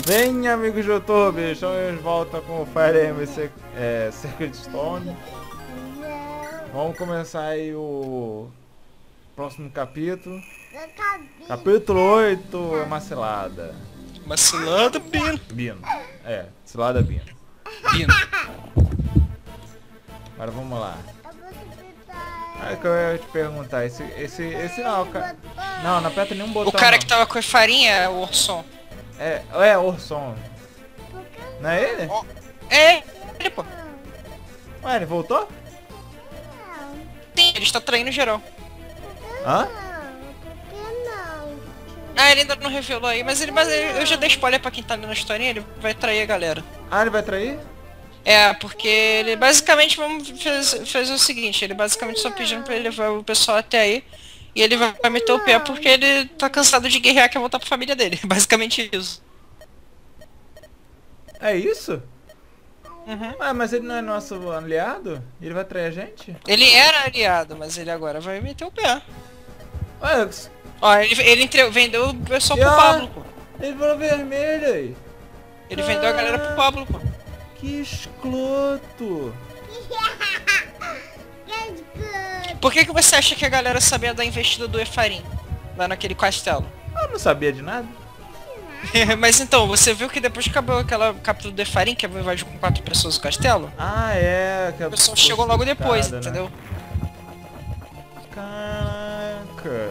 Bem, amigos do YouTube, estamos de volta com o Fire Emblem Sacred Stone. Vamos começar aí o próximo capítulo. Capítulo 8, uma cilada. Uma cilada, Bino. Bino. Cilada Bino. Bino. Agora vamos lá. Aí que eu ia te perguntar, esse não, cara. Não aperta nenhum botão. O cara não. que tava com a farinha é o Orson. É Orson. Não é ele? É, ele, pô. Ué, ele voltou? Sim, ele está traindo geral. Hã? Ah, ele ainda não revelou aí, mas eu já dei spoiler pra quem tá lendo a historinha, ele vai trair a galera. Ah, ele vai trair? É, porque ele basicamente fez o seguinte, ele basicamente só pedindo pra ele levar o pessoal até aí. E ele vai meter o pé porque ele tá cansado de guerrear, quer voltar pra família dele. Basicamente isso. É isso? Uhum. Ah, mas ele não é nosso aliado? Ele vai trair a gente? Ele era aliado, mas ele agora vai meter o pé. Ué, Ó, vendeu o pessoal pro Pablo, pô. ele virou vermelho aí. Ele vendeu a galera pro Pablo, pô. Que escroto. Por que você acha que a galera sabia da investida do Efarim? Lá naquele castelo? Eu não sabia de nada. Mas então, você viu que depois que acabou aquela captura do Efarim, que invadiu com 4 pessoas o castelo? Ah, é. O pessoal chegou logo depois, né? entendeu? Caraca.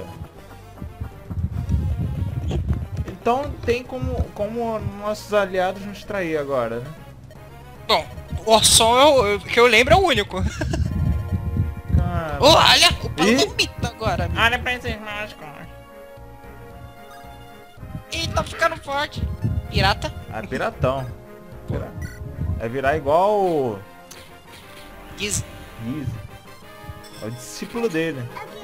Então tem como nossos aliados nos trair agora, né? Bom, o Orson, que eu lembro, é o único. Cara... Olha, o Palomito agora, amigo. Olha pra esses mágicos. Ih, tá ficando forte. Pirata? Ah, piratão. Vai virar igual o... Giz. Giz. É o discípulo dele.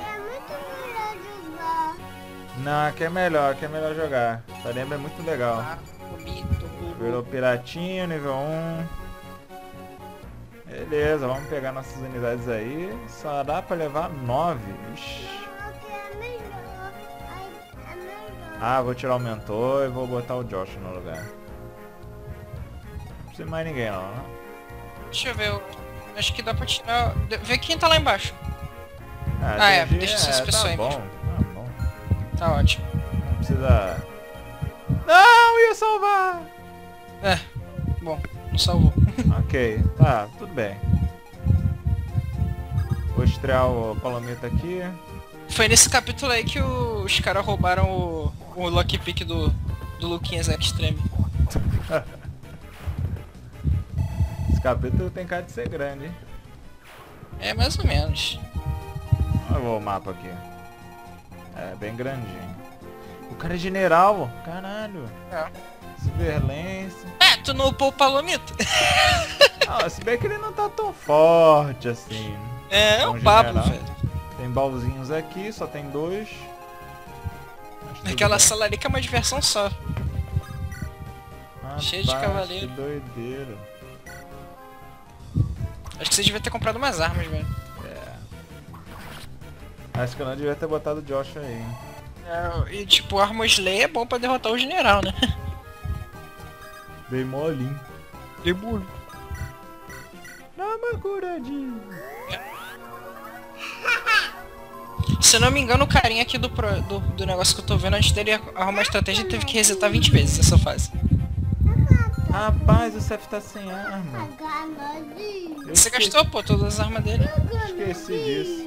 Não, aqui é melhor jogar. Essa lembra é muito legal. Virou piratinho, nível 1. Beleza, vamos pegar nossas unidades aí. Só dá pra levar 9. Ixi. Ah, vou tirar o mentor e vou botar o Josh no lugar. Não precisa mais ninguém não, né? Deixa eu ver, acho que dá pra tirar... Vê quem tá lá embaixo. DG, deixa essas pessoas aí bom. mesmo. Tá bom. Tá ótimo. Não precisa... Não, ia salvar! É, bom, não salvou. Ok, tá, tudo bem. Vou estrear o Palomita aqui. Foi nesse capítulo aí que os caras roubaram o lockpick do Luquinhas Extreme. Esse capítulo tem cara de ser grande, hein? É, mais ou menos. Olha o mapa aqui. É, bem grandinho. O cara é general, caralho. É. Ciberlense. É, tu não upou o Palomito? Ah, se bem que ele não tá tão forte assim. É um o Pablo, general. velho. Tem baúzinhos aqui, só tem 2. Aquela sala ali que é uma diversão só. Cheio de cavaleiro. Que doideira. Acho que você devia ter comprado umas armas, velho. Acho que eu não devia ter botado o Josh aí, hein? É, e tipo, o Armor Slayer é bom pra derrotar o general, né? Dei molinho. Demônio. Dá uma curadinha. Se eu não me engano, o carinha aqui do negócio que eu tô vendo, antes dele arrumar a estratégia, ele teve que resetar 20 vezes essa fase. Rapaz, o Seth tá sem arma. Você gastou, pô, todas as armas dele. Esqueci disso.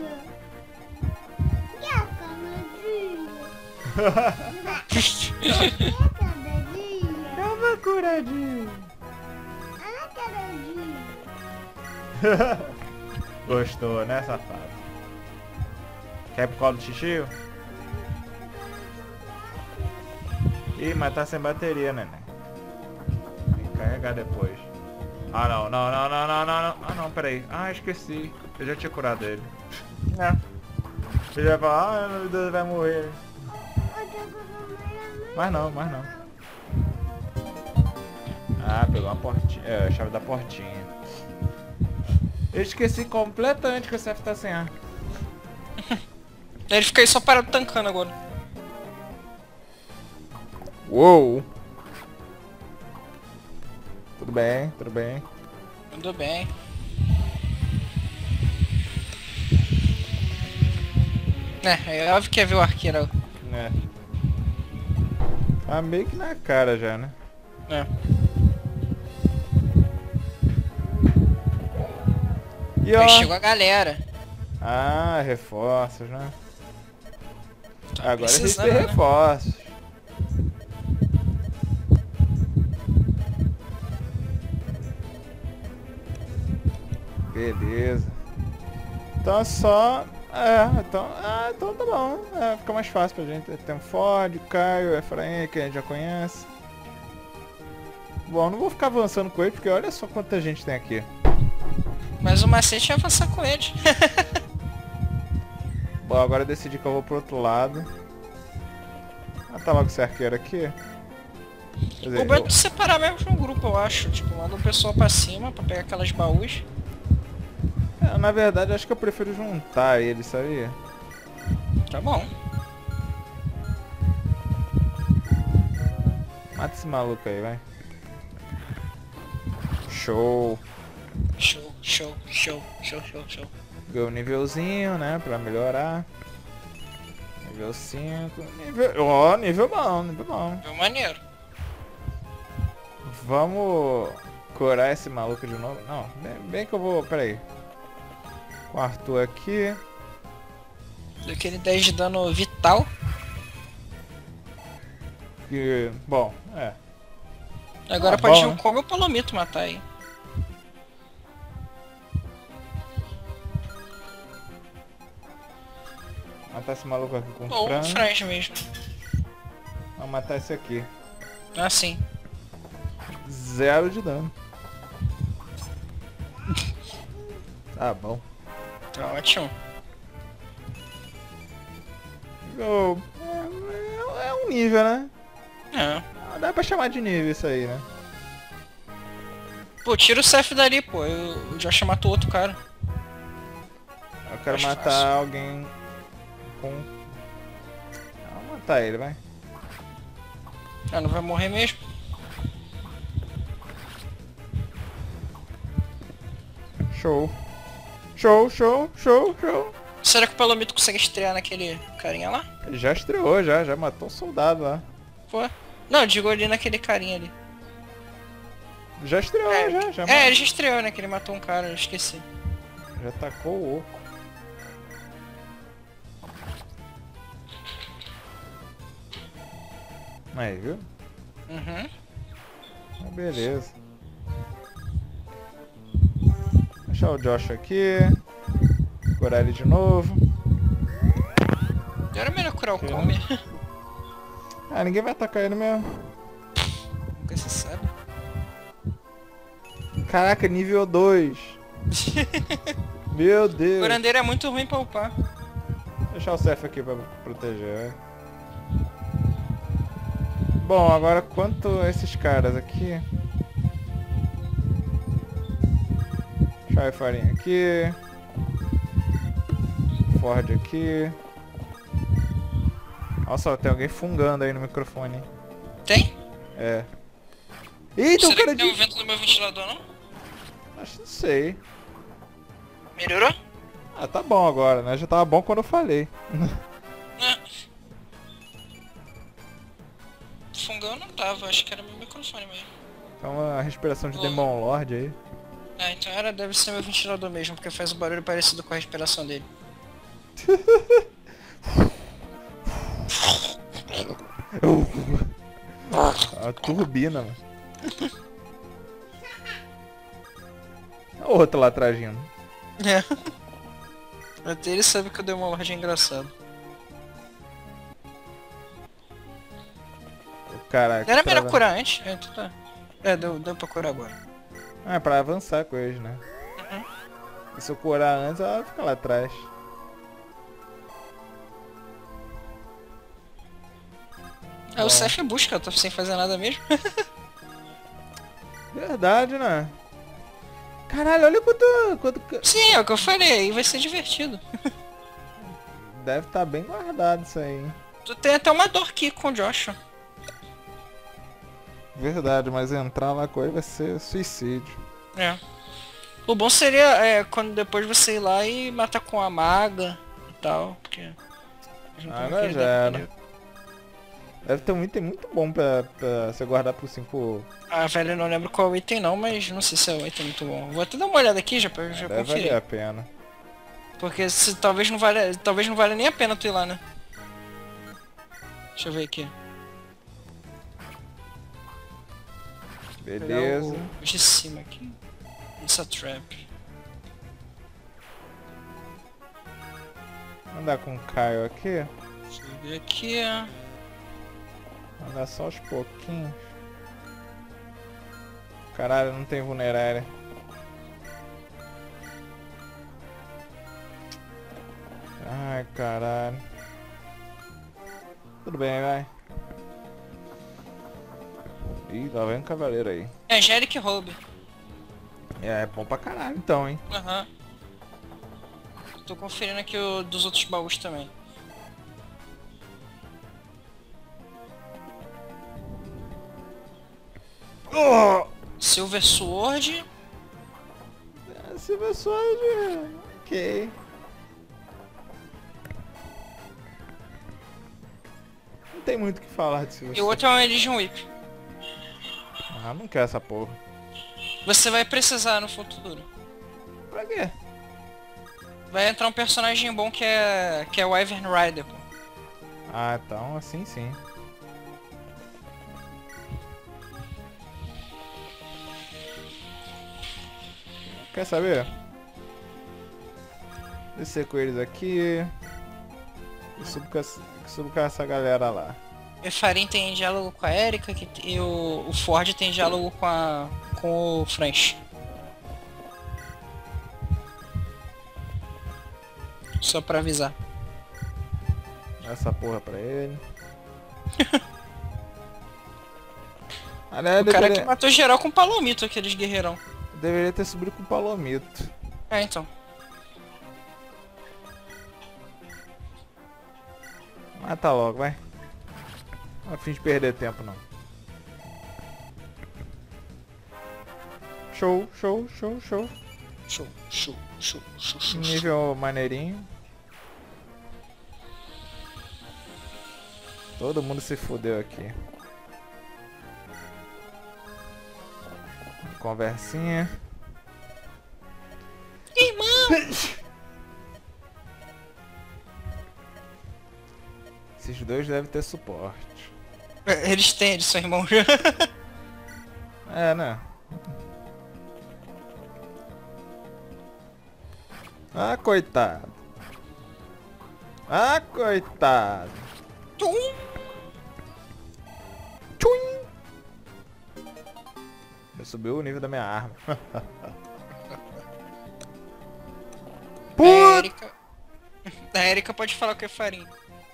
Dá uma curadinha. Gostou, né, safado? Quer ir pro colo do xixi? Ih, mas tá sem bateria, neném. Tem que carregar depois. Ah, não. Ah, não, peraí. Ah, esqueci. Eu já tinha curado ele. Ele vai falar, ah, meu Deus, vai morrer. Mas não. Ah, pegou uma portinha. É, a chave da portinha. Eu esqueci completamente que o Seth tá sem ar. Ele fica aí só parado tancando agora. Uou! Tudo bem, tudo bem. Tudo bem. É óbvio que ia ver o arqueiro. É. Tá meio que na cara já, né? É. E Aí ó. chegou a galera. Ah, reforços, né? Tá Agora a gente precisando, tem né? reforços. Beleza. Então é só... então tá bom. Fica mais fácil pra gente. Tem o Ford, o Caio, o Efraim, que a gente já conhece. Bom, não vou ficar avançando com ele, porque olha só quanta gente tem aqui. Mas o macete é avançar com ele. Bom, agora eu decidi que eu vou pro outro lado. Tá logo esse arqueiro aqui. Quer dizer, O bom é de separar mesmo de um grupo, eu acho. Tipo, manda um pessoal pra cima pra pegar aquelas baús. na verdade, acho que eu prefiro juntar eles, sabia? Tá bom. Mata esse maluco aí, vai. Show. Show, show, show, show, show, show. Ganhou um nívelzinho, né? Pra melhorar. Nível 5. Nível... nível bom, nível bom. Foi maneiro. Vamos curar esse maluco de novo. Não, bem que eu vou... Pera aí. Com o Arthur aqui. Deu aquele 10 de dano vital. E, bom, Agora Ah, pode bom, ir né? o Kobe ou o Palomito matar aí. Matar esse maluco aqui com Ou o frango. Franz mesmo. Vamos matar esse aqui. Ah, sim. 0 de dano. Tá bom. Tá ótimo. É um nível, né? É. Dá pra chamar de nível isso aí, né? Pô, tira o Seth dali, pô. O Josh matou outro cara. Eu quero Acho matar fácil. alguém com... Vou matar ele, vai. Ah, não vai morrer mesmo? Show. Show, show, show, show. Será que o Palomito consegue estrear naquele carinha lá? Ele já estreou, já matou um soldado lá. Pô. Não, eu digo ali naquele carinha ali. Já estreou, já É, ele já estreou, né? Que ele matou um cara, eu esqueci. Já tacou o oco. Aí, viu? Uhum. Beleza. Deixar o Josh aqui. Curar ele de novo. Era melhor curar o Que Come. Ninguém vai atacar ele mesmo. Nunca se sabe. Caraca, nível 2. Meu O Deus. curandeiro é muito ruim pra upar. Vou deixar o Cef aqui pra proteger. Bom, agora quanto a esses caras aqui. Deixar o farinha aqui. Ford aqui. Nossa, tem alguém fungando aí no microfone. Tem? É. Eita, o Será cara que tem um de... vento no meu ventilador, não? Acho que não sei. Melhorou? Ah, tá bom agora, né? Já tava bom quando eu falei. É. Fungão não tava, acho que era meu microfone mesmo. É uma respiração de Demon Lord aí. Ah, então deve ser meu ventilador mesmo, porque faz um barulho parecido com a respiração dele. A turbina, mano. Olha o outro lá atrás indo. É. Até ele sabe que eu dei uma loja engraçado. Caraca. Era melhor curar antes? É, então tá. Deu pra curar agora. É, pra avançar com eles, né? Uhum. E se eu curar antes, ela fica lá atrás. É, o Seth busca, eu tô sem fazer nada mesmo. Verdade, né? Caralho, olha quanto... Sim, é o que eu falei, aí vai ser divertido. Deve estar bem guardado isso aí, hein? Tu tem até uma dor aqui com o Joshua. Verdade, mas entrar lá com ele vai ser suicídio. É. O bom seria quando depois você ir lá e matar com a maga e tal, porque... Agora já era. Deve ter um item muito bom pra você guardar pro 5. Ah, velho, eu não lembro qual item não, mas não sei se é um item muito bom. Vou até dar uma olhada aqui já pra já Deve conferir. valer a pena. Porque se talvez não valha nem a pena tu ir lá, né? Deixa eu ver aqui. Beleza. Os de cima aqui. Essa trap. Andar com o Caio aqui. Deixa eu ver aqui. Andar só aos pouquinhos. Caralho, não tem vulnerária. Ai, caralho. Tudo bem, vai. Ih, lá vem um cavaleiro aí. É Angelic Robe. É bom pra caralho então, hein. Aham. Tô conferindo aqui o dos outros baús também. Oh! Silver Sword. Silver Sword. Ok. Não tem muito o que falar de Silver E o Sword. outro é um Elysian Whip. Ah, não quero essa porra. Você vai precisar no futuro. Pra quê? Vai entrar um personagem bom que é o Wyvern Rider, pô. Ah, então assim sim. Quer saber? Descer com eles aqui. E subo com essa galera lá. O Farin tem diálogo com a Erika e o Ford tem diálogo com o French. Só pra avisar. Dá essa porra pra ele. Aliás, O cara que matou geral com palomito, aqueles guerreirão. Deveria ter subido com o palomito. É, então. Mata logo, vai. Não a fim de perder tempo, não. Show, show, show, show. Show, show, show, show, show. Nível maneirinho. Todo mundo se fudeu aqui. Conversinha. Irmão! Esses dois devem ter suporte. Eles são irmãos. É, né? Ah, coitado. Ah, coitado. Tchum! Tchum! Subiu o nível da minha arma. Puta! A Erika pode falar o que é farinha.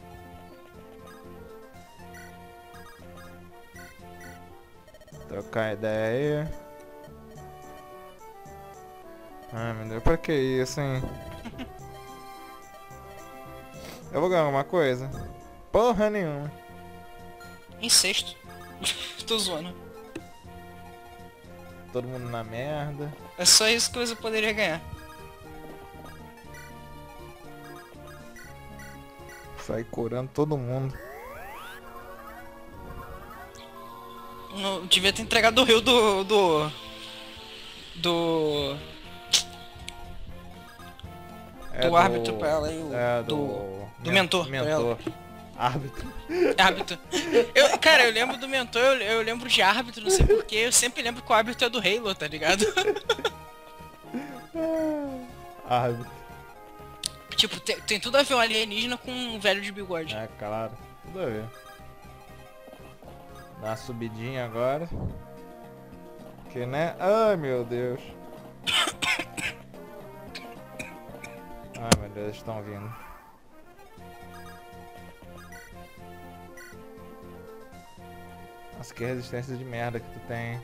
Trocar ideia aí. Ai meu Deus, pra que isso, hein? Eu vou ganhar alguma coisa? Porra nenhuma. Incesto. Tô zoando. Todo mundo na merda. É só isso que você poderia ganhar. Sai curando todo mundo. Não, devia ter entregado o rio do árbitro pra ela e do mentor pra ela. Árbitro. Árbitro. Cara, eu lembro do mentor, eu lembro de árbitro, não sei porquê, eu sempre lembro que o árbitro é do Halo, tá ligado? Árbitro. Tipo, tem tudo a ver um alienígena com um velho de bigode. É, claro. Tudo a ver. Dá uma subidinha agora. Que né? Ai meu Deus. Ai meu Deus, eles estão vindo. Nossa, que resistência de merda que tu tem.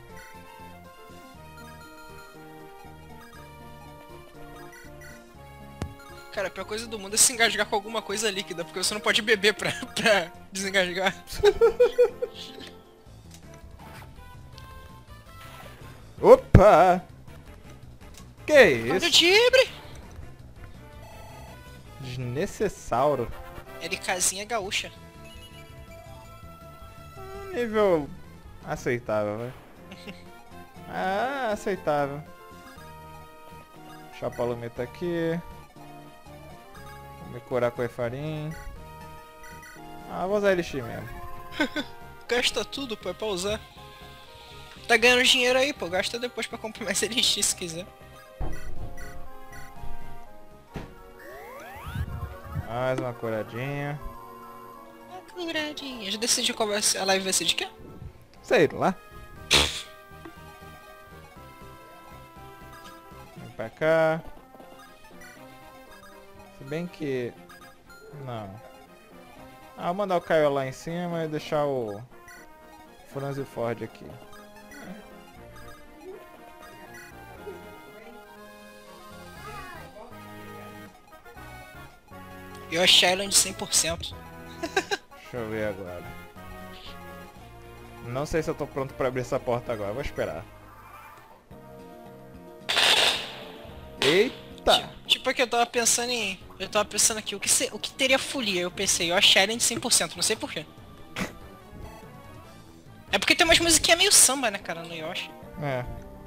Cara, a pior coisa do mundo é se engasgar com alguma coisa líquida, porque você não pode beber pra desengasgar. Opa! Que isso? Olha o Dibre! Desnecessauro. Ele casinha gaúcha. Nível aceitável, né? Ah, aceitável. Deixar o palometa aqui. Vou me curar com o Efarim. Ah, vou usar Elixir mesmo. Gasta tudo, pô, é pra usar. Tá ganhando dinheiro aí, pô. Gasta depois pra comprar mais Elixir se quiser. Mais uma curadinha. Uma curadinha. Já decidiu qual vai ser? A live vai ser de quê? Sei lá. Vem pra cá. Se bem que... Não. Ah, vou mandar o Caio lá em cima e deixar o Franz Ford aqui. Yoshi Island 100%. Deixa eu ver agora. Não sei se eu tô pronto pra abrir essa porta agora, vou esperar. Eita! Tipo que eu tava pensando em... Eu tava pensando aqui, o que teria folia? Eu pensei, Yoshi Island 100%, não sei porquê. É porque tem umas musiquinhas meio samba, né, cara, no Yoshi. É.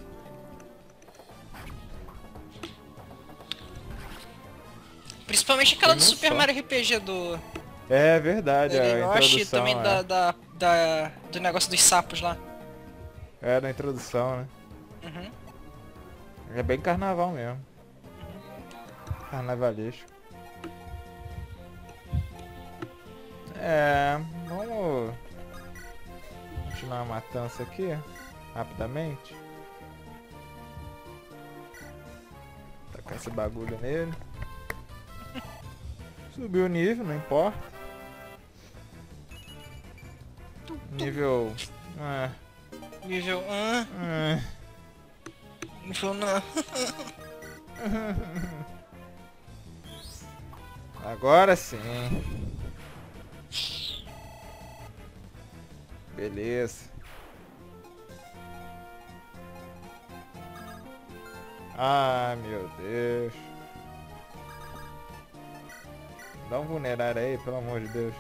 Principalmente aquela do Foi Super só. Mario RPG do... É verdade, a Yoshi, introdução também do negócio dos sapos lá. É, da introdução, né? Uhum. É bem carnaval mesmo. Carnavalesco. É, vamos continuar a matança aqui, rapidamente. Tacar esse bagulho nele. Subiu o nível, não importa. Nível... Nível... Nível não. Agora sim. Beleza. Ah, meu Deus. Dá um vulnerar aí, pelo amor de Deus.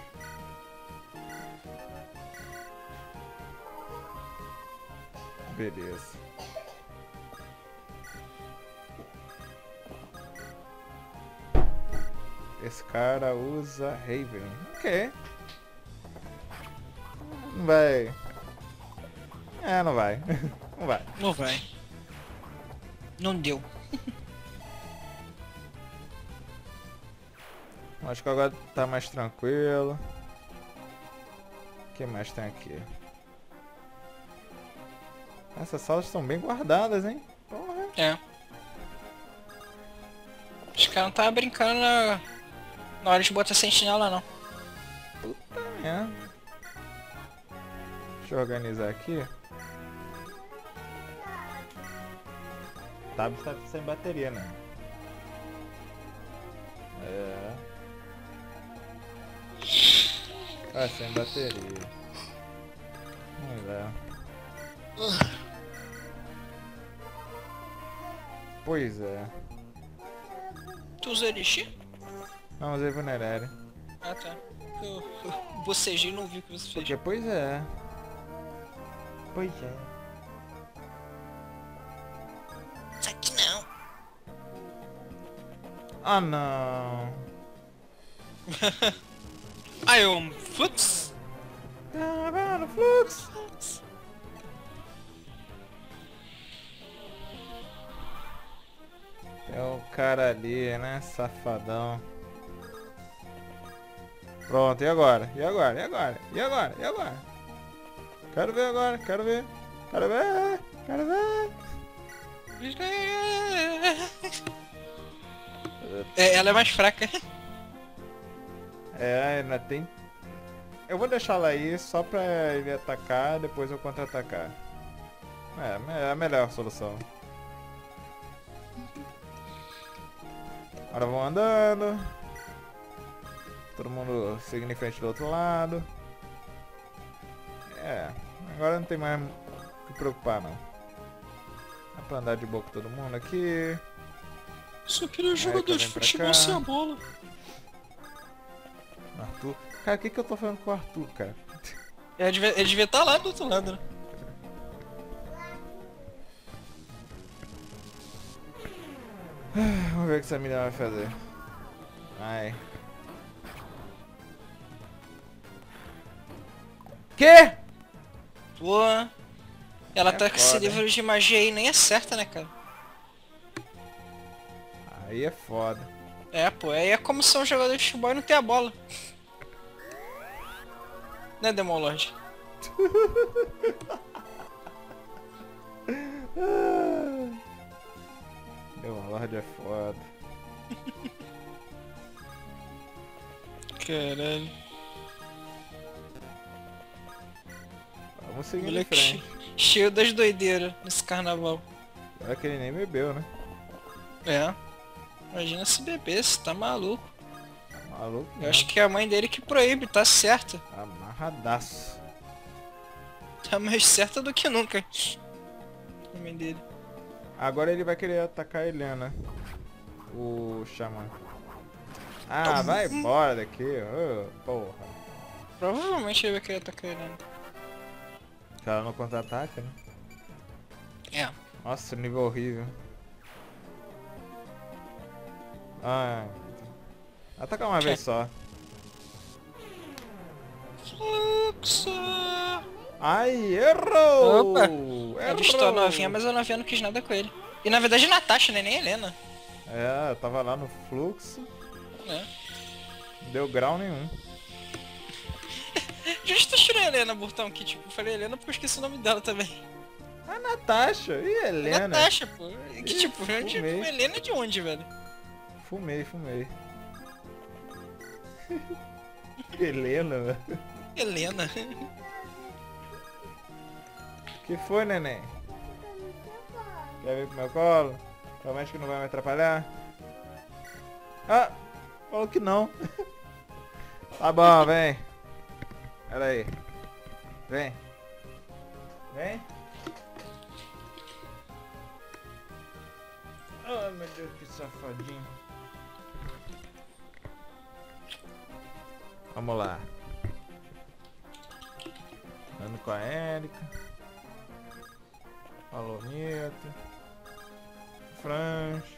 Beleza. Esse cara usa Raven. Ok. Não vai. É, não vai. Não vai. Não vai. Não deu. Acho que agora tá mais tranquilo. O que mais tem aqui? Essas salas estão bem guardadas, hein? Porra. É. Os caras não estavam brincando na hora de botar sentinela, não. Puta merda. Deixa eu organizar aqui. Tablet tá sem bateria, né? É. Ah, sem bateria. Vamos lá. Pois é. Tu usa Elixir? Não, usei vulnerário. Ah, tá. Eu bocejei e não vi o que você fez. Porque, pois é. Pois é. Isso aqui não. Ah, não. Ion Flux? Ah, no fluxo. É o cara ali, né? Safadão. Pronto, e agora? E agora? E agora? E agora? E agora? Quero ver agora, quero ver. Quero ver, quero ver. É, ela é mais fraca. É, ainda tem... Eu vou deixar ela aí só pra ele atacar, depois eu contra-atacar. É a melhor solução. Agora vão andando. Todo mundo seguindo em frente do outro lado. É, agora não tem mais o que preocupar não. Dá pra andar de boa com todo mundo aqui. Só queria jogador de futebol sem a bola. Arthur. Cara, o que eu tô falando com o Arthur, cara? Ele devia estar lá do outro lado, né? Vamos ver o que essa menina vai fazer. Ai. Que? Pô. Ela É tá com esse foda, livro de magia aí nem acerta, né, cara? Aí é foda. É, pô. Aí é como ser um jogador de futebol e não ter a bola. Né, Demon Lord? Meu Lorde é foda. Caralho. Vamos seguir em Moleque frente. cheio das doideiras nesse carnaval. Olha que ele nem bebeu, né? É. Imagina se bebesse, tá maluco. Maluco. Eu acho que é a mãe dele que proíbe, tá certa. Amarradaço. Tá mais certa do que nunca. A mãe dele. Agora ele vai querer atacar a Helena. O Xamã. Ah, vai embora daqui. Ô, porra. Provavelmente ele vai querer atacar ele. Que ela não contra-ataca, né? É. Nossa, nível horrível. Ah, atacar uma vez só. Fluxo! Ai, errou! Opa! Errou! Avistou a novinha, mas a novinha não quis nada com ele. E na verdade Natasha, né? Nem Helena. É, eu tava lá no fluxo. É. Não deu grau nenhum. Justo tirei a Helena, Burtão, que tipo, eu falei Helena porque eu esqueci o nome dela também. A Natasha e a Helena. Natasha, pô. Que Ih, tipo, onde, fumei. Helena é de onde, velho? Fumei. Helena, velho. Helena. Que foi, neném? Quer vir pro meu colo? Promete que não vai me atrapalhar? Ah! Falou que não. Tá bom, vem. Pera aí. Vem. Vem. Ai, meu Deus, que safadinho. Vamos lá. Ando com a Erika. Palomita. Franz.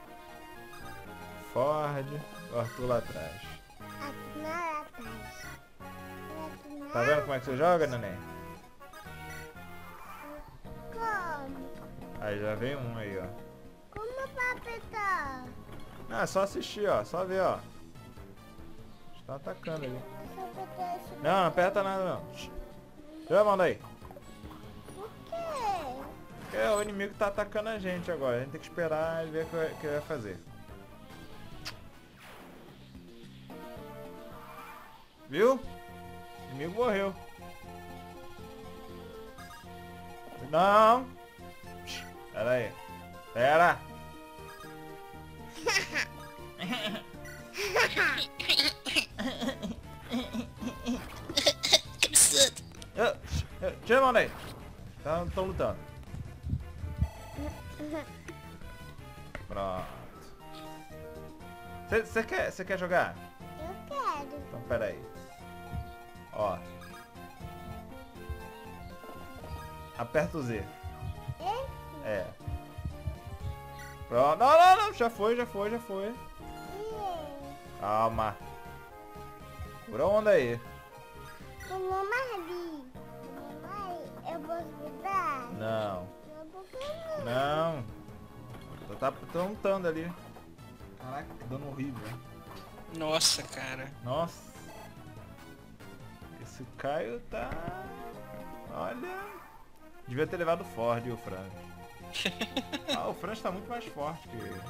Ford. O Arthur lá atrás. Tá vendo como é que você joga, neném? Como? Aí já vem um aí, ó. Como pra apertar? Ah, é só assistir, ó. Só ver, ó. Está atacando ali. Só apertar esse... Não, não aperta nada não. Já manda aí. Por quê? Porque o inimigo tá atacando a gente agora. A gente tem que esperar e ver o que ele vai fazer. Viu? O inimigo morreu. Não. Pera aí. Pera. Tira a mão daí. Estão lutando. Pronto. Você quer jogar? Eu quero. Então pera aí. Ó. Aperta o Z. Esse? É. Pronto. Não. Já foi. E eu? Calma. Por onda aí. Como Marli. Eu posso mudar? Não. Não, porque não. Não. Tá lutando ali. Caraca, que dano horrível. Nossa, cara. Nossa. Esse Caio tá... Olha... Devia ter levado o Ford e o Franz. Ah, o Franz tá muito mais forte que ele.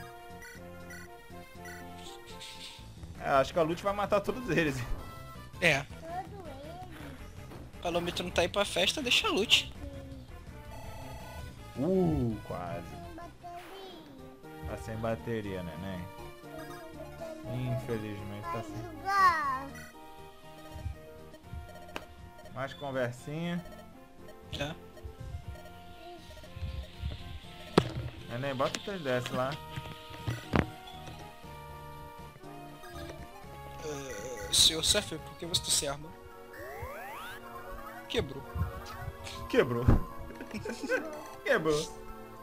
É, acho que a Lute vai matar todos eles. É. Todo ele. Palomito não tá aí pra festa, deixa a lute. Quase. Tem bateria. Tá sem bateria, neném. Infelizmente tá Vai sem. jogar. Mais conversinha. É. Neném, bota o 3DS lá. Senhor Seth, por que você se arma? Quebrou. Quebrou. Quebrou.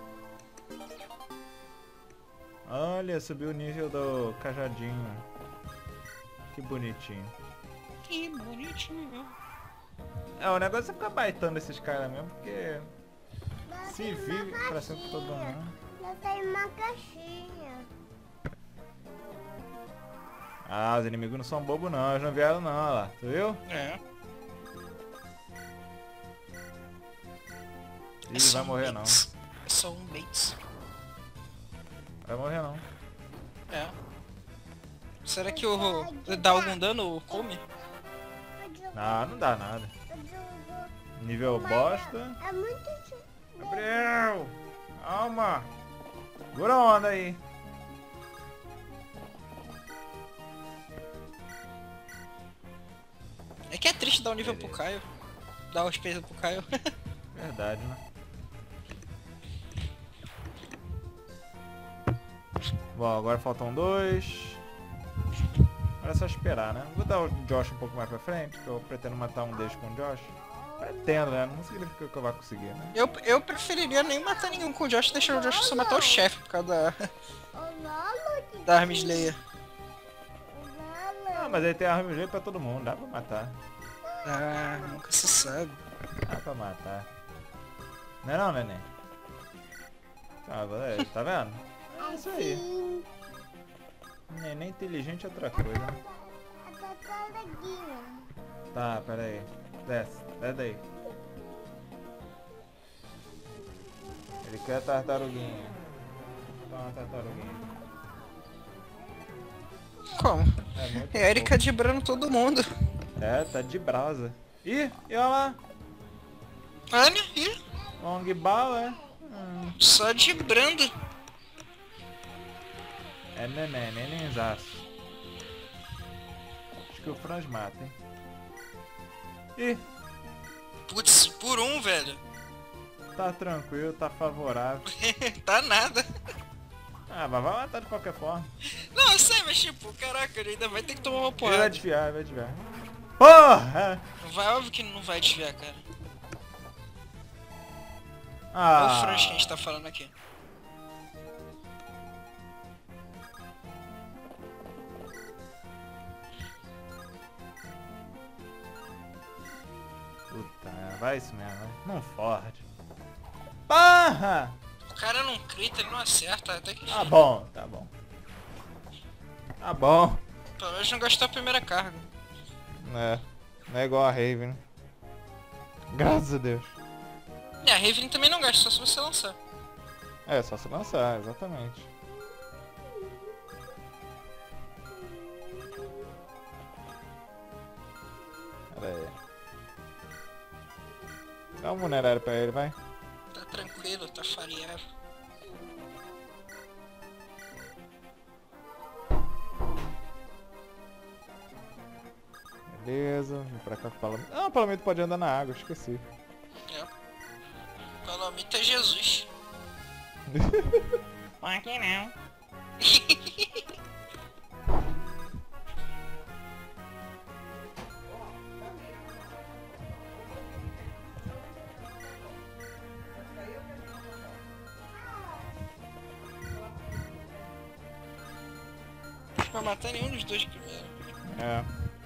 Olha, subiu o nível do cajadinho. Que bonitinho. Que bonitinho. É, o negócio é ficar baitando esses caras mesmo, porque se vive pra sempre todo mundo. Já tem uma caixinha. Ah, os inimigos não são bobos não, eles não vieram não, olha lá, tu viu? É. Ih, vai morrer não. É só um bait. Vai morrer não. É. Será que o dá algum dano o come? Ah, não dá nada. Nível bosta. É muito... Gabriel! Calma! Segura a onda aí. É que é triste dar o nível pro Caio. Dar os pesos pro Caio. Verdade, né? Bom, agora faltam 2. Agora é só esperar, né? Vou dar o Josh um pouco mais pra frente, que eu pretendo matar um deles com o Josh. Pretendo, né? Não significa que eu vá conseguir, né? Eu preferiria nem matar nenhum com o Josh, deixar o Josh só matar o chefe por causa da Arm Slayer. Ah, mas aí tem arma jeito pra todo mundo, dá pra matar. Ah, nunca se sabe. Dá pra matar. Não é não, neném? Tá vendo? É isso aí. Neném inteligente é outra coisa, né? Tá, pera aí. Desce daí. Ele quer tartaruguinha. Toma, tartaruguinha. Como? É muito É a Erika dibrando todo mundo. fofo. É, tá de brasa. Ih, e olha lá. Olha aí, Long ball, é? só dibrando. É nenenzaço. Acho que o Franz mata, hein? Ih, Putz, por um, velho. tá tranquilo, tá favorável. Tá nada. Ah, mas vai matar de qualquer forma. Não, eu sei, mas tipo, caraca, ele ainda vai ter que tomar uma Ele vai porrada. desviar, vai desviar. Porra! Vai, óbvio que não vai desviar, cara. É Ah, o Franz que a gente tá falando aqui. puta, vai isso mesmo, vai. Não fode. Porra! O cara não crita, ele não acerta, até que... Tá bom, tá bom. Tá bom. Pelo menos não gastou a primeira carga. É, não é igual a Raven. Graças a Deus. E a Raven também não gasta, só se você lançar. É, só se lançar, exatamente. Pera aí. Dá um vulnerário pra ele, vai. Tá tranquilo, tá fareado. Beleza, vem pra cá com o Palomito. Ah, o Palomito pode andar na água, esqueci. É. Palomita é Jesus. Aqui não. Não vai matar nenhum dos dois primeiro. É.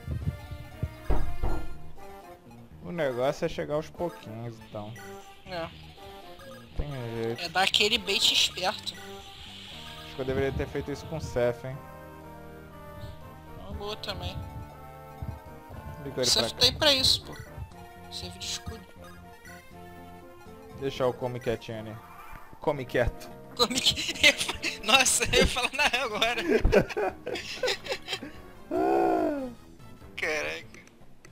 O negócio é chegar aos pouquinhos, então. É. Tem jeito. É dar aquele bait esperto. Acho que eu deveria ter feito isso com o Seth, hein. Uma boa também. Liga O ele pra Seth cá. tá aí pra isso, pô. Serve de escudo. Deixar o come quietinho ali. Come quieto. Como que... Nossa, eu ia falar na agora. Caraca.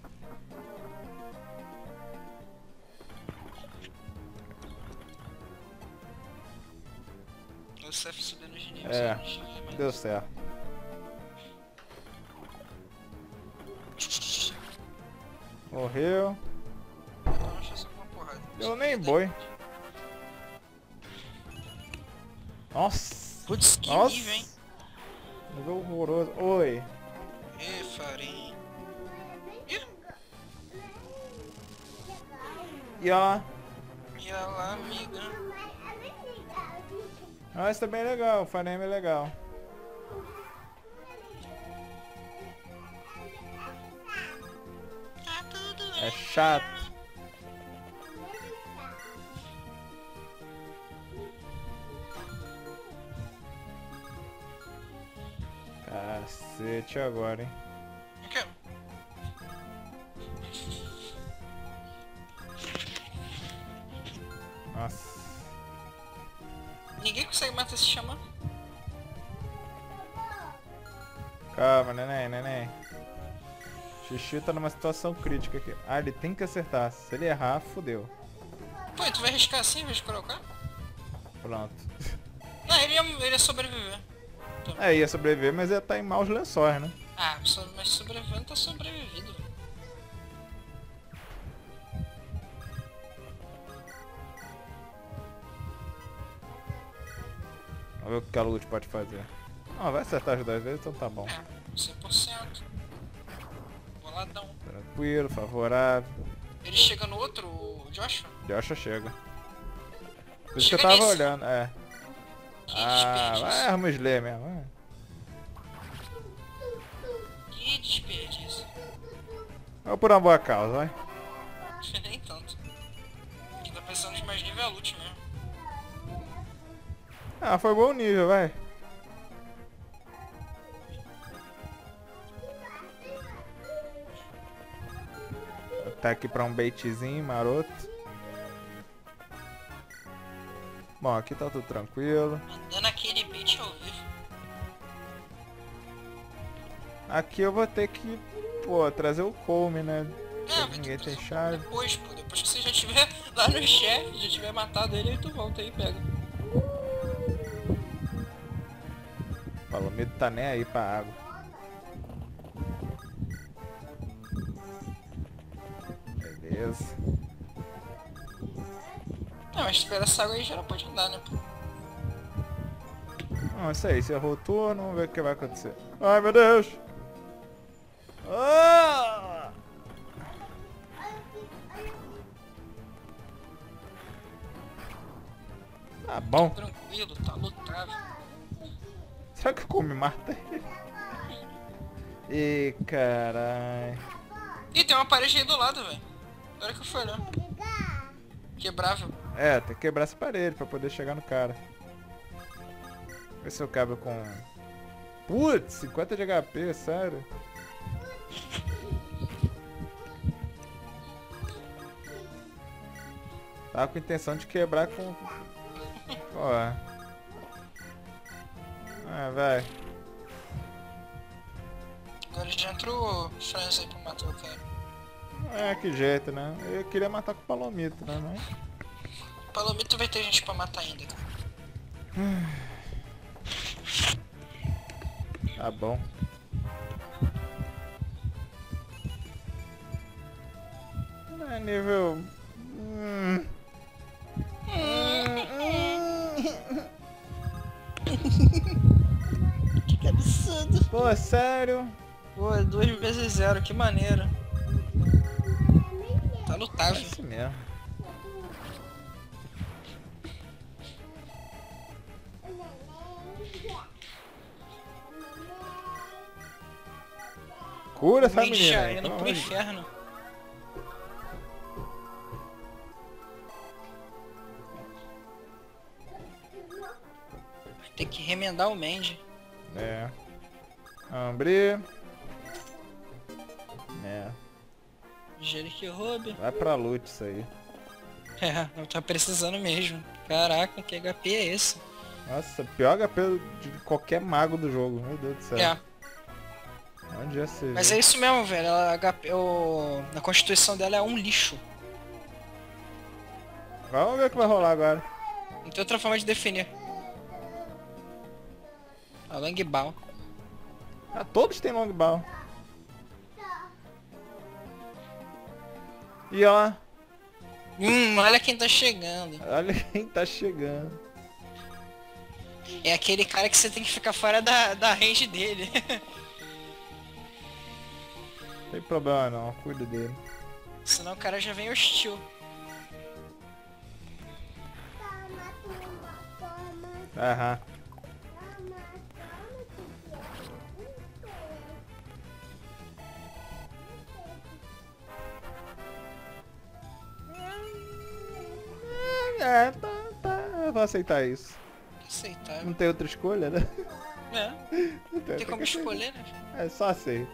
O Seth subindo os níveis. É. né? Deu certo. Morreu. Não, deixa eu só uma porrada. Deu nem boi. Nossa. Putz, que Nossa. nível, hein? Nível horroroso. Oi. Ê, farinha. E ó. E olha lá, amiga. Ah, esse tá bem legal. O Fire Emblem é legal. Tá tudo É bem. chato. Cacete agora, hein? O quê? Nossa. Ninguém consegue matar esse xamã. Calma, neném. Xixi tá numa situação crítica aqui. Ah, ele tem que acertar. Se ele errar, fodeu. Pô, e tu vai arriscar assim em vez de colocar? Pronto. Não, ele ia sobreviver. É, ia sobreviver, mas ia estar em maus lençóis, né? Ah, mas sobrevivendo tá sobrevivido. Vamos ver o que a Lute pode fazer. Ah, vai acertar as 2 vezes, então tá bom. É, 100%. Boladão. Tranquilo, favorável. Ele chega no outro, o Joshua? Joshua chega. Por isso que eu Chega tava nesse. olhando, é. Que Ah, vai desperdício. arma Slayer mesmo. Vai. Que desperdício. Vamos por uma boa causa, vai. Nem tanto. Aqui tá precisando de mais nível loot mesmo. Ah, foi bom nível, vai. Tá aqui pra um baitzinho maroto. Bom, aqui tá tudo tranquilo. Mandando aquele beat ao vivo. Aqui eu vou ter que, pô, trazer o Colme, né? Vai Ninguém ter que tem fazer chave. depois, pô. Depois que você já tiver lá no chefe, já tiver matado ele, aí tu volta aí e pega. O Palomito tá nem aí pra água. Beleza. Não, mas espera essa água aí já não pode andar, né, pô? Não, isso aí, você errou o turno, vamos ver o que vai acontecer. Ai, meu Deus! Ah! Tá bom. Tranquilo, tá lutável. Será que o Colme mata ele? Ih, carai. Ih, tem uma parede aí do lado, velho. Agora que eu fui olhar. Quebrável. É, tem que quebrar essa parede pra poder chegar no cara. Vê se eu cabo com... Putz, 50 de HP, sério? Tava com intenção de quebrar com... Ó. Ah, vai. Agora já entrou o Franz aí pra matar o cara. É, que jeito, né? Eu queria matar com o Palomito, né? Mas... Palomito vai ter gente pra matar ainda, cara. Tá bom. É nível... Que absurdo. Pô, sério? Pô, 2 vezes 0, que maneiro. Tá É lutável. assim mesmo. Cura essa Mendy menina já aí, indo pelo pro amor de Deus. inferno. Vai ter que remendar o Mendy. É. Ambre. É. Jerick roube. Vai pra luta isso aí. É, eu tô precisando mesmo. Caraca, que HP é esse? Nossa, pior HP de qualquer mago do jogo. Meu Deus do céu. É, Onde é você? mas é isso mesmo, velho. A constituição dela é um lixo. Vamos ver o que vai rolar agora. Não tem outra forma de definir. A Langball. Ah, todos têm longball. E ó, Olha quem tá chegando. olha quem tá chegando. É aquele cara que você tem que ficar fora da range dele. Não tem problema não, cuida dele. Senão o cara já vem hostil. Toma, toma, toma, Aham. toma, Eu vou aceitar isso. Aceitável. Não tem outra escolha, né? É, Não tem como escolher, né? É só aceito.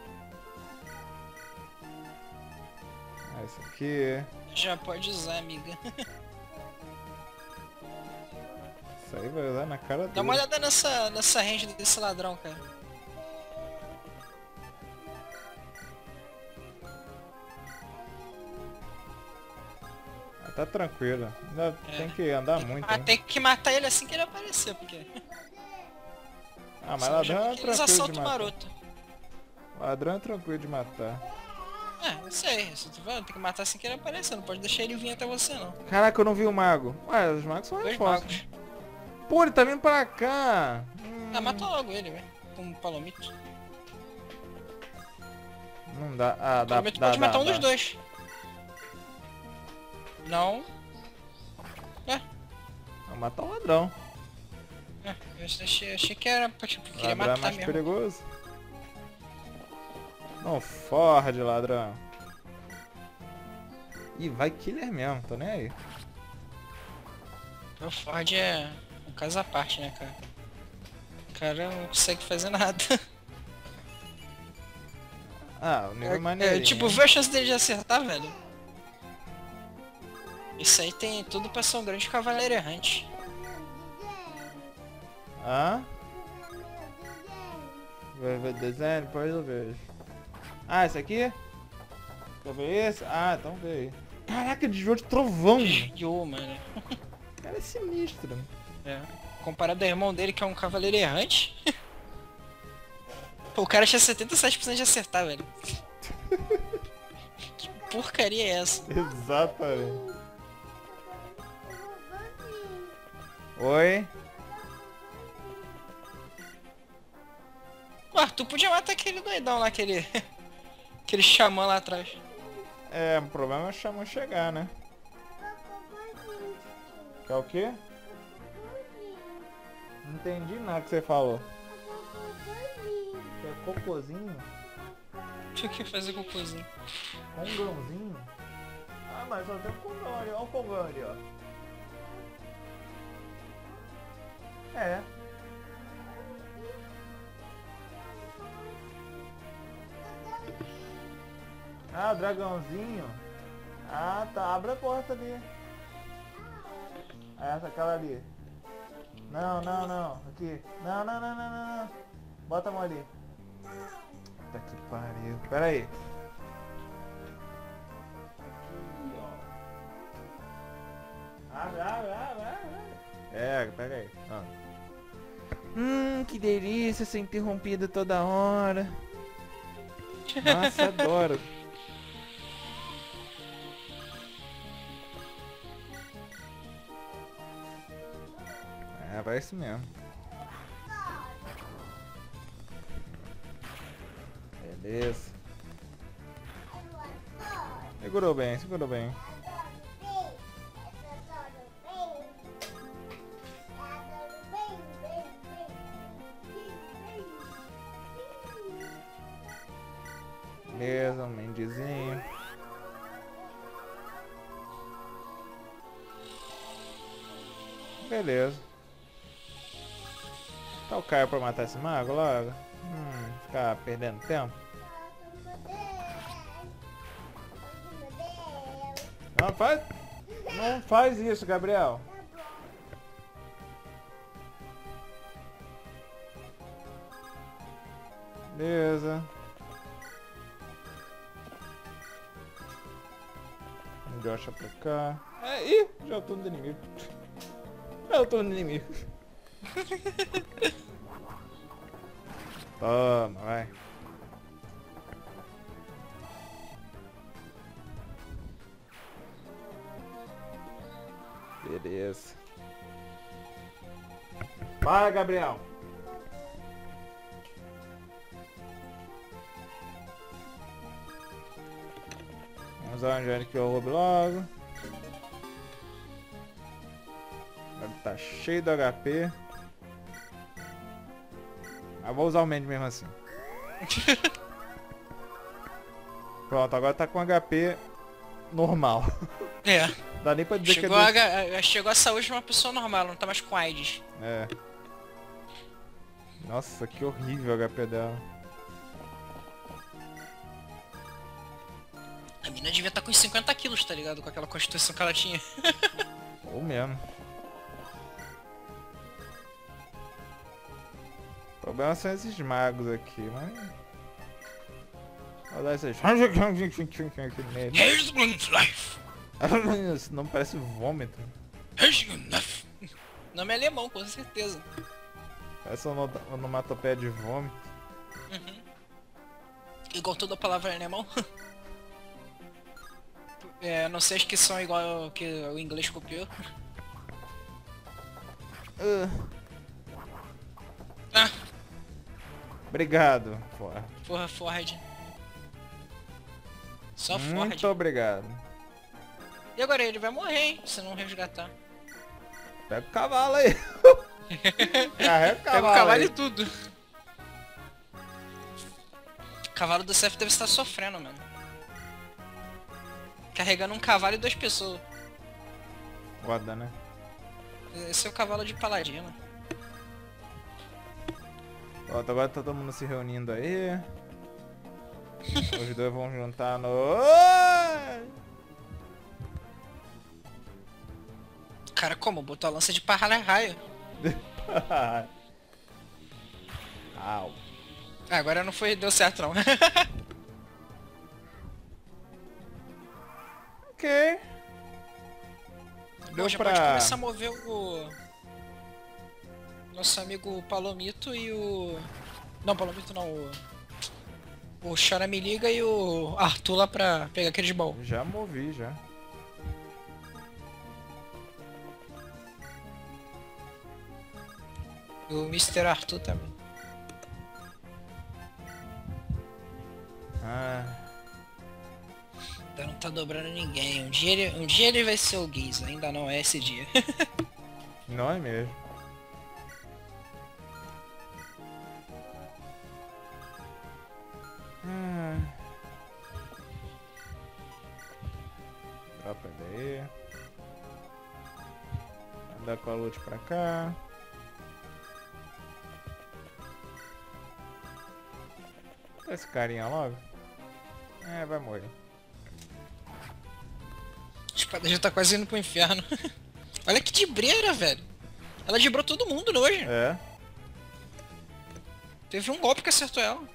Ah, isso aqui. Já pode usar, amiga. Isso aí vai usar na cara dele. Dá uma olhada nessa range desse ladrão, cara. Ah, tá tranquilo. Ainda tem que andar muito. Ah, Hein? tem que matar ele assim que ele aparecer, porque... Ah, mas senão já ladrão é vi que eles tranquilo de assaltam matar. maroto. Ladrão é tranquilo de matar. É, eu sei, isso eu tô falando, tem que matar assim que ele aparecer, não pode deixar ele vir até você não. Caraca, eu não vi o mago. Ué, os magos são Dois reforços. magos. Pô, ele tá vindo pra cá. Ah, mata logo ele, velho. Com um palomito. Não dá. Ah, O dá. palomito Dá, pode dá, matar um dá. dos dois. Não. Vou matar o ladrão. Eu achei que era pra, tipo, queria Ladrão é matar mais mesmo. perigoso. Não forde, ladrão. Ih, vai killer mesmo, tô nem aí. O Ford é um caso à parte, né, cara? O cara não consegue fazer nada. Ah, o nível maneirinho. Tipo, vê a chance dele de acertar, velho. Isso aí tem tudo pra ser um grande cavaleiro errante. Hã? Vai ver desenho? Depois eu vejo. Ah, esse aqui? Quer ver esse? Ah, então vê aí. Caraca, desviou de trovão. Desviou, mano. O cara é sinistro. É. Comparado ao irmão dele, que é um cavaleiro errante. Pô, o cara tinha 77% de acertar, velho. Que porcaria é essa? Exatamente. Oi? Ué, tu podia matar aquele doidão lá, aquele xamã lá atrás. É, o problema é o Xamã chegar, né? Quer o quê? Não entendi nada que você falou. Quer cocôzinho? Tinha que fazer cocôzinho. Congãozinho? Ah, mas só tem um congão ali, olha o congão ali, ó. É. Ah, o dragãozinho. Ah, tá. Abre a porta ali. Ah, essa, aquela ali. Não, não, não. Aqui. Não, não, não, não, não, não. Bota a mão ali. Puta que pariu. Pera aí. Aqui, ó. Abre, abre, abre, abre. É, pega aí. Ó. Que delícia ser interrompido toda hora. Nossa, adoro. É, vai isso mesmo. Beleza. Segurou bem, segurou bem. Beleza, um mendizinho. Beleza. Tá o Caio pra matar esse mago logo? Ficar perdendo tempo? Não faz isso, Gabriel. Beleza. Jocha pra cá. Ih, já é o turno do inimigo. Já é o turno do inimigo. Toma, vai. Beleza. Vai, Gabriel. Vamos usar o Angélica e o Lobo logo. Ele tá cheio do HP. Mas vou usar o Mandy mesmo assim. Pronto, agora tá com HP normal. É. Dá nem pra dizer Chegou, que é chegou a saúde de uma pessoa normal, não tá mais com AIDS. É. Nossa, que horrível o HP dela. A mina devia estar com uns 50 quilos, tá ligado? Com aquela constituição que ela tinha. Ou mesmo. O problema são esses magos aqui, mas... Vou dar esses... Isso não parece vômito. Nome é alemão, com certeza. Parece onomatopeia de vômito. Uhum. Igual toda palavra em alemão. É, não sei, acho que são igual que o inglês copiou. Ah, Obrigado, Ford. porra, Ford. Só Muito Ford. obrigado. E agora ele vai morrer, hein, se não resgatar. Pega o cavalo aí. Carrega o cavalo. Pega o cavalo aí. e tudo. O cavalo do Seth deve estar sofrendo, mano. Carregando um cavalo e 2 pessoas. Foda, né? Esse é o cavalo de paladino. Pronto, agora tá todo mundo se reunindo aí. Os dois vão juntar no... Cara, como? Botou a lança de parra-raio. Au. Ah, agora não foi, deu certo não. Ok. Bom, já pode começar a mover o... Nosso amigo Palomito e o... Não, Palomito não, o Chora Me Liga e o Arthur lá pra pegar aquele de baú. Já movi, já. E o Mr. Arthur também. Ah, Ainda não tá dobrando ninguém. Um dia ele vai ser o Giz, ainda não é esse dia. não é mesmo. Tropa daí. Andar com a Lute pra cá. Esse carinha logo. É, vai morrer. A espada já tá quase indo pro inferno. Olha que dibreira, velho. Ela dibrou todo mundo hoje. É. Teve um golpe que acertou ela.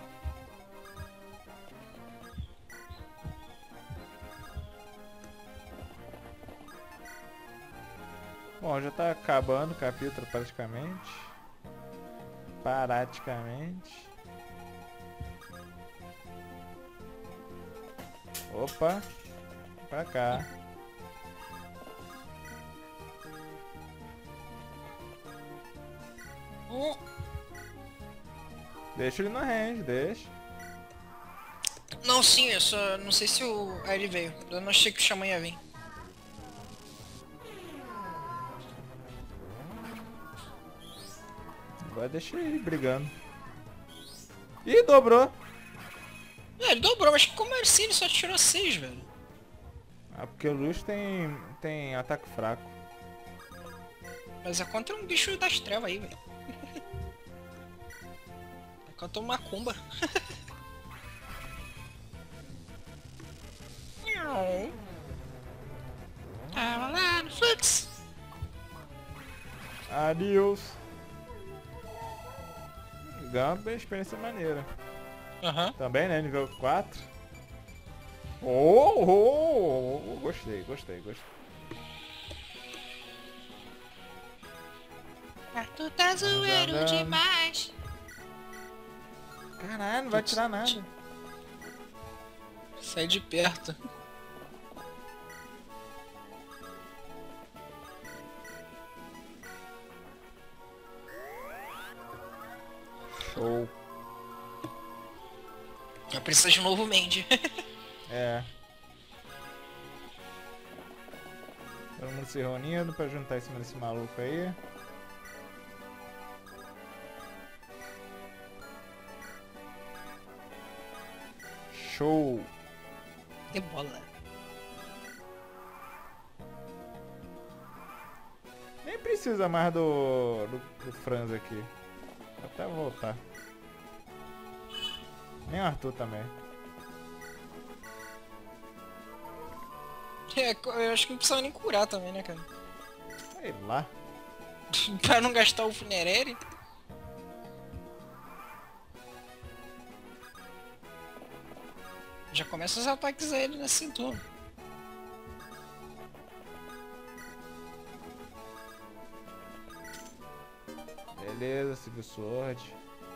Bom, já tá acabando o capítulo praticamente. Praticamente. Opa, pra cá. Deixa ele na range, deixa. Não, sim, eu só não sei se o... Ah, ele veio. Eu não achei que o Xamã ia vir. Agora deixa ele brigando. Ih, dobrou. É, ele dobrou, mas como assim? Ele só tirou 6, velho. Ah, porque o Luz tem ataque fraco. Mas é contra um bicho das trevas aí, velho. É contra uma macumba. Ah, lá no Flux. Adeus. Gamba, experiência maneira. Aham. Também, né? Nível 4. Oh, gostei. Tu tá zoeiro andando. demais. Caralho, não vai tirar nada. Sai de perto. Show. Eu preciso de um novo Mandy. É. Todo mundo se reunindo pra juntar em cima desse maluco aí. Show. Que bola. Nem precisa mais do Franz aqui. Vou até voltar. Nem o Arthur também. É, eu acho que não precisava nem curar também, né, cara? Sei lá. Pra não gastar o funerário. Já começa os ataques a ele nesse turno. Beleza, Civil Sword.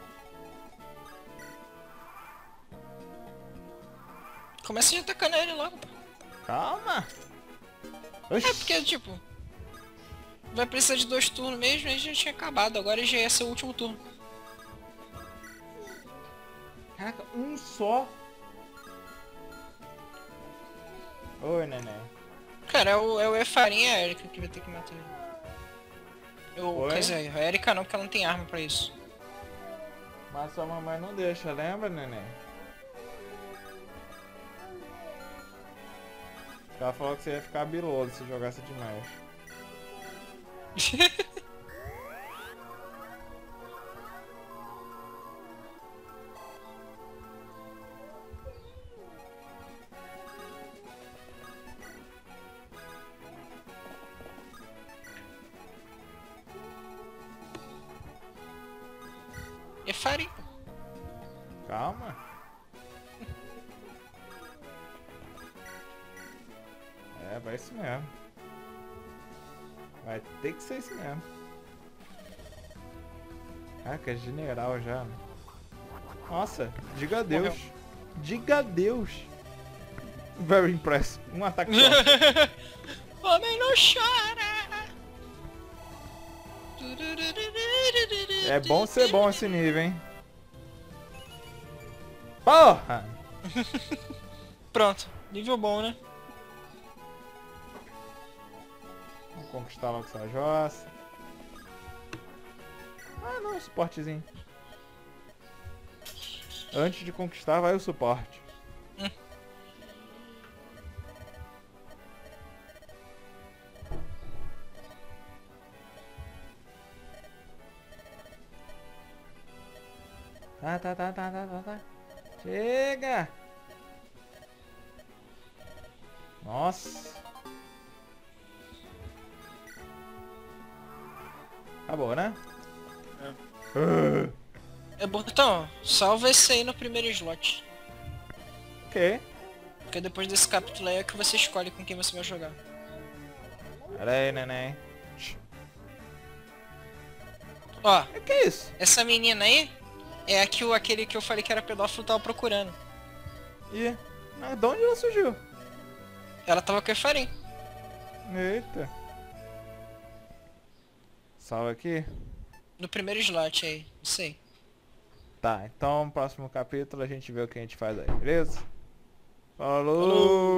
Começa a atacando ele logo, pô. Calma. É porque, tipo, vai precisar de 2 turnos mesmo e já tinha acabado. Agora já ia ser o último turno. Caraca, um só. Oi, neném. Cara, é o Efarin e a Erika que vai ter que matar ele. Oi? Quer dizer, a Erika não, porque ela não tem arma pra isso. Mas sua mamãe não deixa, lembra, neném? Ela falou que você ia ficar biloso se jogasse demais. Efarin. Calma. É, vai isso mesmo. Vai ter que ser isso mesmo. Caraca, é general já. Né? Nossa, diga adeus. Morreu. Diga adeus. Very impressed. Um ataque só. Homem não chora! É bom ser bom esse nível, hein? Porra! Pronto, nível bom, né? Vamos conquistar logo essa jossa. Ah não, suportezinho. Antes de conquistar vai o suporte. Tá. Chega! Nossa! Acabou, né? É bom, então, salva esse aí no primeiro slot. Ok. Porque depois desse capítulo aí é que você escolhe com quem você vai jogar. Pera aí, neném. Ó, Que é isso? essa menina aí é aquele que eu falei que era pedófilo tava procurando. Ih, mas de onde ela surgiu? Ela tava com o Efarin. Eita. Salva aqui. No primeiro slot aí, não sei. Tá, então no próximo capítulo a gente vê o que a gente faz aí, beleza? Falou! Falou.